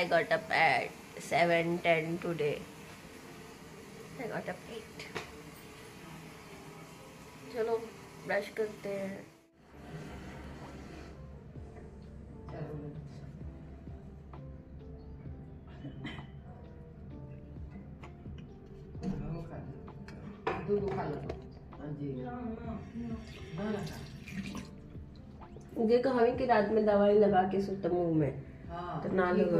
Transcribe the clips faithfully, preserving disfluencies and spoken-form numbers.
I got up at seven ten today. I got up eight. चलो brush करते हैं. मुझे कहा कि रात में दवाई लगा के सोता मुंह में. हाँ, तो ना लगा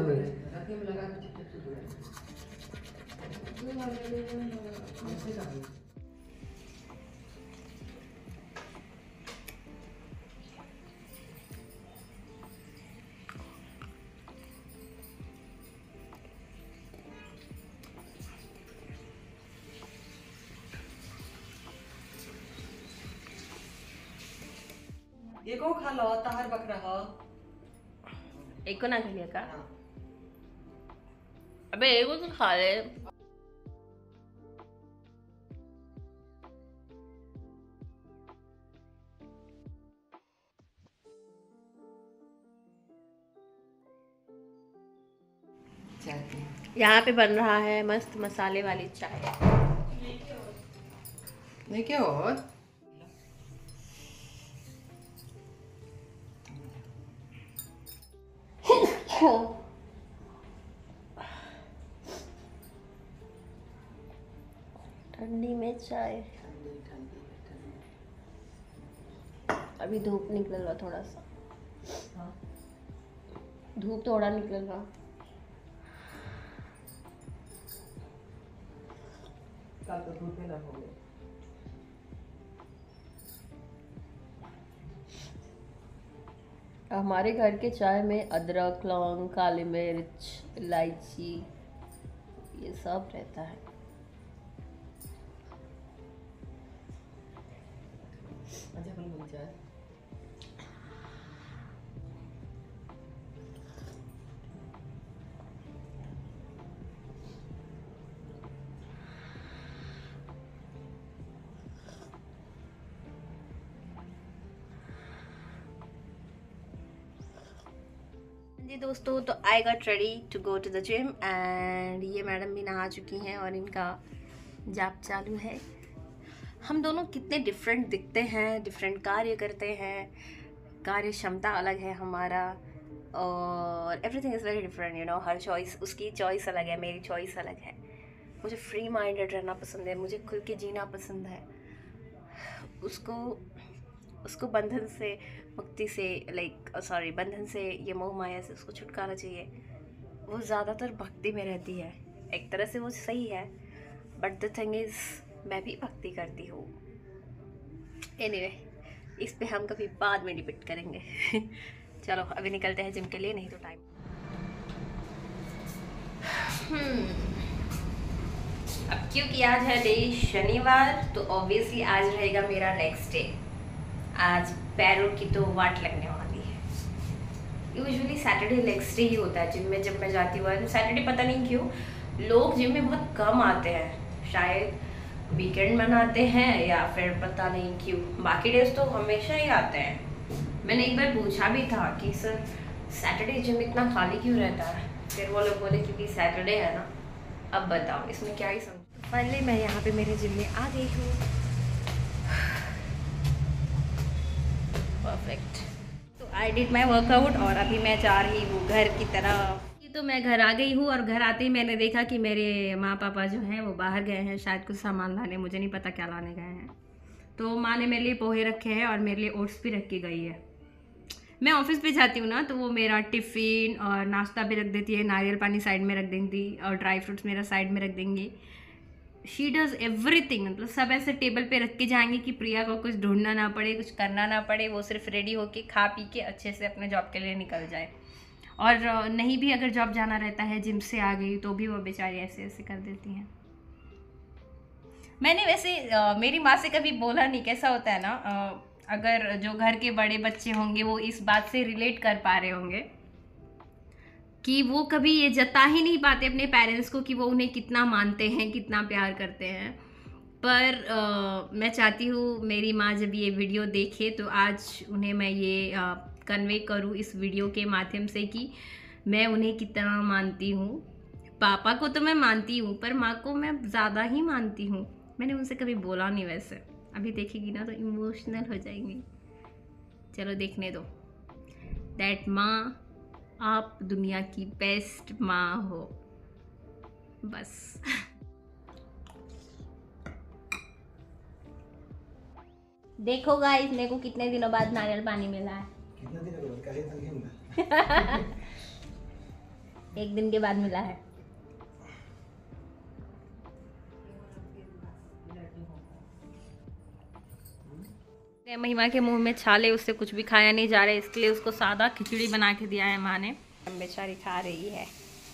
ये को खा लो ताहर बक रहा. एक को ना खा लिया का? अबे एक को तो खा ले. यहाँ पे बन रहा है मस्त मसाले वाली चाय. नहीं क्या और ठंडी में चाय. अभी धूप निकल रहा थोड़ा सा. धूप थोड़ा निकल रहा. कल तो धूप में ना हो गए. हमारे घर के चाय में अदरक, लौंग, काली मिर्च, इलायची ये सब रहता है. अच्छा कल बन जाए. जी दोस्तों, तो I got ready to go to the gym and ये मैडम भी नहा चुकी हैं और इनका जाप चालू है. हम दोनों कितने डिफरेंट दिखते हैं, डिफरेंट कार्य करते हैं, कार्य क्षमता अलग है हमारा और everything is very different you know. हर चॉइस, उसकी चॉइस अलग है, मेरी चॉइस अलग है. मुझे फ्री माइंडेड रहना पसंद है, मुझे खुल के जीना पसंद है. उसको उसको बंधन से, मुक्ति से, लाइक सॉरी बंधन से, ये मोह माया से उसको छुटकारा चाहिए. वो ज़्यादातर भक्ति में रहती है. एक तरह से वो सही है बट द थिंग इज़ मैं भी भक्ति करती हूँ. एनीवे anyway, इस पे हम कभी बाद में डिपेंड करेंगे. चलो अभी निकलते हैं जिम के लिए, नहीं तो टाइम. hmm. अब क्योंकि आज है डे शनिवार तो ऑब्वियसली आज रहेगा मेरा नेक्स्ट डे. आज पैरों की तो वाट लगने वाली है. यूजुअली सैटरडे नेक्स्ट डे ही होता है जिम में जब मैं जाती हूँ. सैटरडे पता नहीं क्यों लोग जिम में बहुत कम आते हैं. शायद वीकेंड मनाते हैं या फिर पता नहीं क्यों. बाकी डेज तो हमेशा ही आते हैं. मैंने एक बार पूछा भी था कि सर सैटरडे जिम इतना खाली क्यों रहता है. फिर वो लोग बोले क्योंकि सैटरडे है ना. अब बताओ इसमें क्या ही समझ. फाइनली मैं यहाँ पे मेरे जिम में आ गई हूँ. परफेक्ट. तो आई डिड माई वर्कआउट और अभी मैं जा रही हूँ घर की तरफ. तो मैं घर आ गई हूँ और घर आते ही मैंने देखा कि मेरे माँ पापा जो हैं वो बाहर गए हैं शायद कुछ सामान लाने. मुझे नहीं पता क्या लाने गए हैं. तो माँ ने मेरे लिए पोहे रखे हैं और मेरे लिए ओट्स भी रख के गई है. मैं ऑफिस पे जाती हूँ ना तो वो मेरा टिफ़िन और नाश्ता भी रख देती है. नारियल पानी साइड में रख देंगी और ड्राई फ्रूट्स मेरा साइड में रख देंगी. She does everything. मतलब सब ऐसे टेबल पे रख के जाएंगे कि प्रिया को कुछ ढूंढना ना पड़े, कुछ करना ना पड़े. वो सिर्फ रेडी होके खा पी के अच्छे से अपने जॉब के लिए निकल जाए. और नहीं भी अगर जॉब जाना रहता है, जिम से आ गई तो भी वो बेचारी ऐसे ऐसे कर देती हैं. मैंने वैसे आ, मेरी माँ से कभी बोला नहीं. कैसा होता है ना, आ, अगर जो घर के बड़े बच्चे होंगे वो इस बात से रिलेट कर पा रहे होंगे कि वो कभी ये जता ही नहीं पाते अपने पेरेंट्स को कि वो उन्हें कितना मानते हैं, कितना प्यार करते हैं. पर आ, मैं चाहती हूँ मेरी माँ जब ये वीडियो देखे तो आज उन्हें मैं ये कन्वे करूँ इस वीडियो के माध्यम से कि मैं उन्हें कितना मानती हूँ। पापा को तो मैं मानती हूँ पर माँ को मैं ज़्यादा ही मानती हूँ। मैंने उनसे कभी बोला नहीं, वैसे अभी देखेगी ना तो इमोशनल हो जाएंगी। चलो देखने दो। दैट माँ, आप दुनिया की बेस्ट माँ हो, बस। देखो गाइस, मेरे को कितने दिनों बाद नारियल पानी मिला है। कितने दिनों के बाद? कल ही तो नहीं मिला। एक दिन के बाद मिला है। महिमा के मुंह में छाले, उससे कुछ भी खाया नहीं जा रहा है, इसके लिए उसको सादा खिचड़ी बना के दिया है माँ ने। बेचारी खा रही है।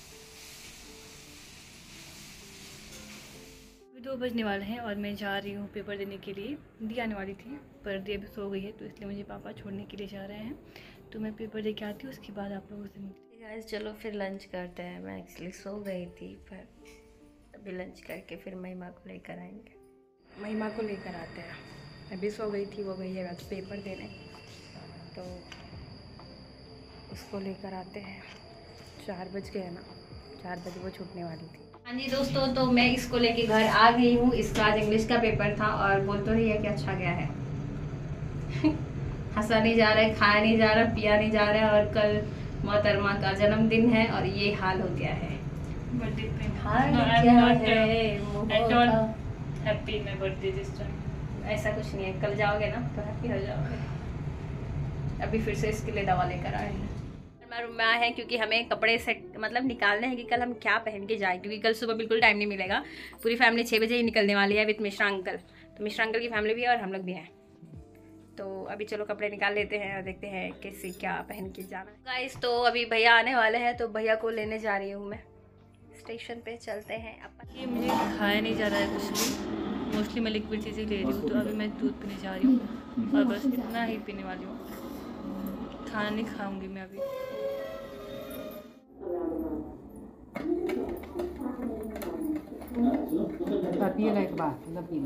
दो बजने वाले हैं और मैं जा रही हूँ पेपर देने के लिए। दी आने वाली थी पर दी अभी सो गई है, तो इसलिए मुझे पापा छोड़ने के लिए जा रहे हैं। तो मैं पेपर दे के आती हूँ, उसके बाद आप लोगों से मिलती गाइस चलो फिर लंच करते हैं। मैं एक्चुअली सो गई थी, पर अभी लंच करके फिर महिमा को लेकर आएंगे। महिमा को लेकर आते हैं। अभी सो गई थी, वो गई है पेपर देने, तो उसको लेकर आते हैं। चार बज गए ना, चार बजे वो छूटने वाली थी। हाँ जी दोस्तों, तो मैं इसको लेके घर आ गई हूँ। इसका आज इंग्लिश का पेपर था और बोल तो रही है कि अच्छा गया है। हंसा नहीं जा रहा है, खाया नहीं जा रहा, पिया नहीं जा रहा है, और कल मोहतरमा का जन्मदिन है और ये हाल हो गया है। बर्थडे पे हाल No, I'm क्या not, है uh, मोह I don't का। Happy my birthday this time. ऐसा कुछ नहीं है, कल जाओगे ना तो हैप्पी हो जाओगे। अभी फिर से इसके लिए दवा लेकर आए हैं। हमारे रूम में आए हैं क्योंकि हमें कपड़े सेट मतलब निकालने हैं कि कल हम क्या पहन के जाएं, क्योंकि कल सुबह बिल्कुल टाइम नहीं मिलेगा। पूरी फैमिली छः बजे ही निकलने वाली है विद मिश्रा अंकल। तो मिश्रा अंकल की फैमिली भी है और हम लोग भी हैं। तो अभी चलो कपड़े निकाल लेते हैं और देखते हैं कैसे क्या पहन के जाना है। गाइस तो अभी भैया आने वाले हैं, तो भैया को लेने जा रही हूँ मैं। स्टेशन पे चलते हैं अपन। ये मुझे खाया नहीं जा रहा है कुछ भी, मोस्टली मैं लिक्विड चीज़ें ले रही हूँ। तो अभी मैं दूध पीने जा रही हूँ और बस इतना ही पीने वाली हूँ, खाना नहीं खाऊंगी मैं अभी। पी लो एक बार, मतलब पी लो।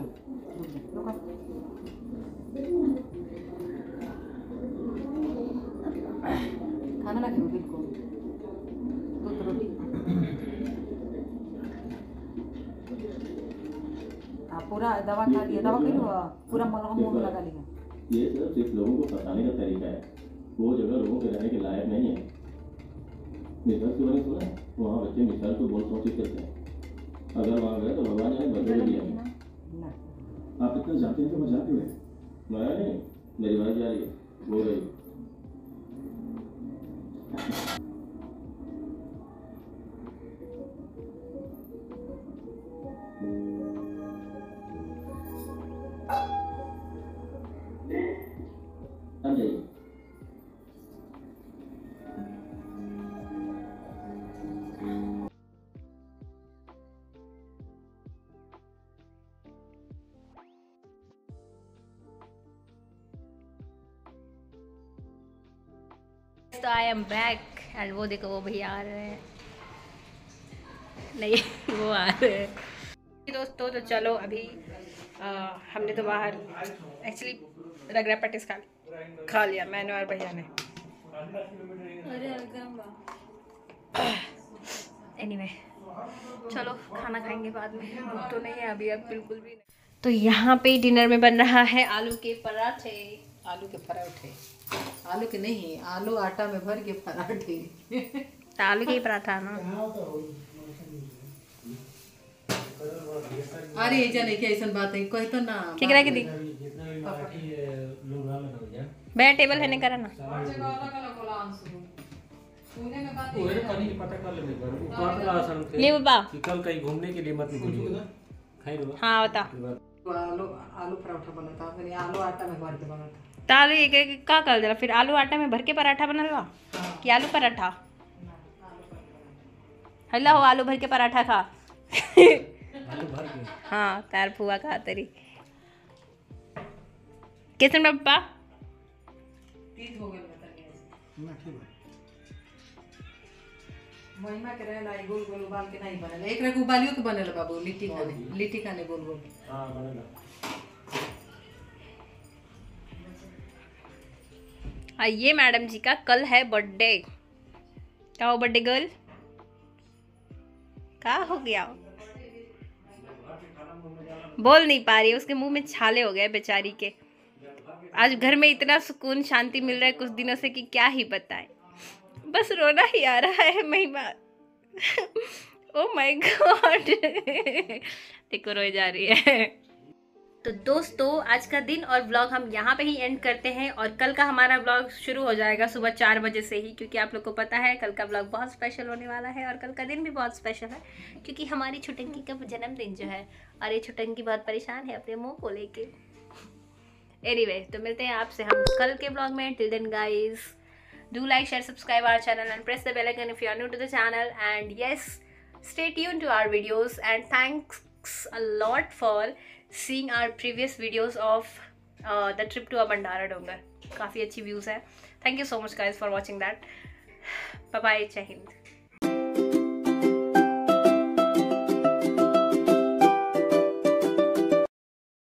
खाना ना खाओ बिल्कुल, दूध रोटी। आप पूरा दवा खा लिया, दवा पी लो, पूरा मलहम मुंह में लगा लिया। ये सब सिर्फ लोगों को फंसाने का तरीका है। वो जगह लोगों के रहने के लायक नहीं है। मिसाल के बारे में सुना है, वहाँ बच्चे मिसाल को बहुत कोशिश करते हैं। अगर वहाँ गए तो भगवान ने बदल दिया। आप इतना जाते हैं तो मजाक क्यों है? मैं नहीं, मेरी बात जा रही है, वो गई। अब जाइए। तो आई एम बैक एंड वो देखो वो भैया आ रहे हैं। नहीं वो आ रहे हैं। दोस्तों तो चलो अभी आ, हमने तो बाहर एक्चुअली रगड़ा पटिस खा खा लिया मैंने और भैया ने। एनीवे चलो खाना खाएंगे बाद में, भूख तो नहीं है अभी, अब बिल्कुल भी नहीं। तो यहाँ पे डिनर में बन रहा है आलू के पराठे। आलू के पराठे, आलू के नहीं, आलू आटा में भर के पराठे। तो आलू के ही पराठा ना। अरे ऐसा नहीं क्या, ऐसा बात है कोई तो ना ठीक है दी भैया टेबल है नहीं करा ना। ले बाबा कल कहीं घूमने के लिए मत निकलिए। हाँ बता। आलू आलू पराठा बना था, फिर आलू आटा में भर के बना था। तो आलू एक का कर दे फिर, आलू आटा में भर के पराठा बनल बा कि आलू पराठा? हल्ला हो आलू भर के पराठा खा। आलू भर के हाँ तार फुआ खा तेरी कैसे पापा तीत हो गया बताइए। महिमा के रहना है गोल गोल उबाल के नहीं बनेला, एक रक उबालियो के बनेला बाबू, लिट्टी खाने लिट्टी खाने गोल गोल। हां बनेला। ये मैडम जी का कल है बर्थडे, क्या हो बर्थडे गर्ल, क्या हो गया? बोल नहीं पा रही, उसके मुंह में छाले हो गए बेचारी के। आज घर में इतना सुकून शांति मिल रहा है कुछ दिनों से कि क्या ही बताएं, बस रोना ही आ रहा है महिमा। ओ माय गॉड, देखो रोई जा रही है। तो दोस्तों आज का दिन और व्लॉग हम यहाँ पे ही एंड करते हैं, और कल का हमारा व्लॉग शुरू हो जाएगा सुबह चार बजे से ही, क्योंकि आप लोग को पता है कल का व्लॉग बहुत स्पेशल होने वाला है, और कल का दिन भी बहुत स्पेशल है क्योंकि हमारी छुटंकी का जन्मदिन जो है, और ये छुटंकी बहुत परेशान है अपने मुँह को लेके। एनीवे, तो मिलते हैं आपसे हम कल के व्लॉग में। Till then guys, do like share subscribe our channel and press the bell icon if you are new to the channel, and yes, stay tuned to our videos, and thanks a lot for seeing our previous videos of uh, the trip to Bandara Dongar. काफ़ी अच्छी views है. Thank you so much guys for watching that. Bye bye, जय हिंद.